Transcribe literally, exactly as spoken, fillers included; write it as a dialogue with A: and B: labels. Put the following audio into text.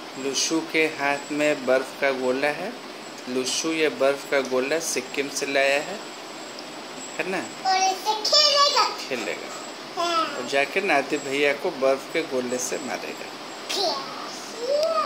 A: लुशु के हाथ में बर्फ का गोला है। लुशु ये बर्फ का गोला सिक्किम से लाया है है ना,
B: और इसे खेलेगा
A: खेलेगा
B: हाँ।
A: और जाके नादिर भैया को बर्फ के गोले से मारेगा।
B: Yes.